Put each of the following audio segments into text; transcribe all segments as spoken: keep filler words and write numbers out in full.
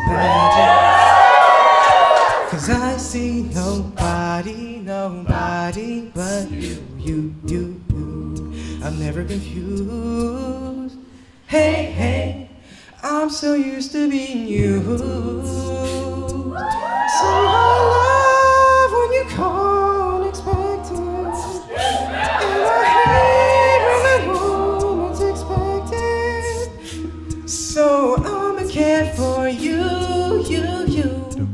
pageant. Cause I see nobody, nobody but you, you, you, you. I'm never confused. Hey, hey, I'm so used to being used. So I love when you call unexpected, and I hate when that moment's expected. So I'ma care for you, you, you.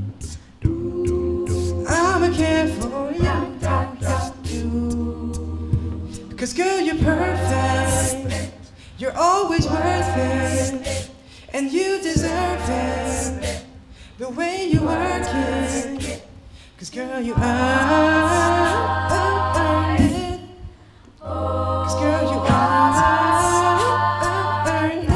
I'ma care for you, you, you. Cause girl, you're perfect. You're always worth it, and you deserve it, the way you work it. Cause girl, you earn, earn it. Cause girl, you earn, earn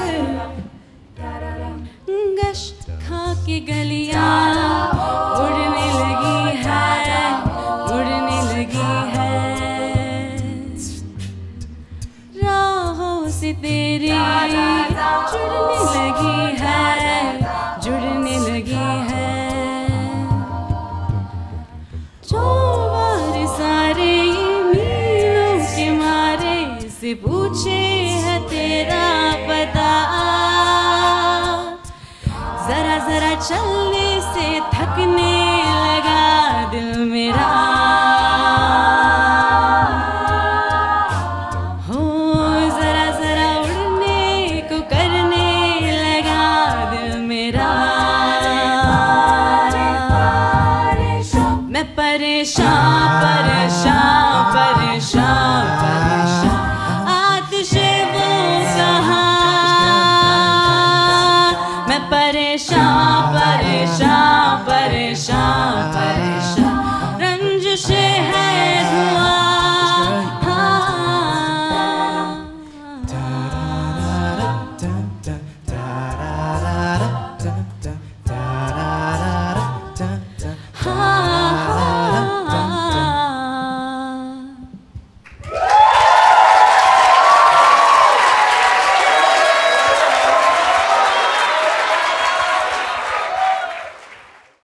it. गश्त खा के गलियां उड़ने लगी है, उड़ने लगी है। राहों से तेरी जुड़ने लगी है, जुड़ने लगी है। जो बार सारे मीलों के मारे से पूछे है तेरा पता, जरा जरा चलने से थकने लगा दिल मेरा। हो जरा जरा उड़ने को करने लगा दिल मेरा। मैं परेशान परेशान परेशान परेशान, आतिशे वो कहाँ। मैं परेशान परेशान परेशान परेशान।